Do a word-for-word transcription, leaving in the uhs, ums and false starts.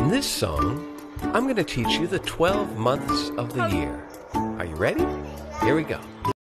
In this song, I'm going to teach you the twelve months of the year. Are you ready? Here we go.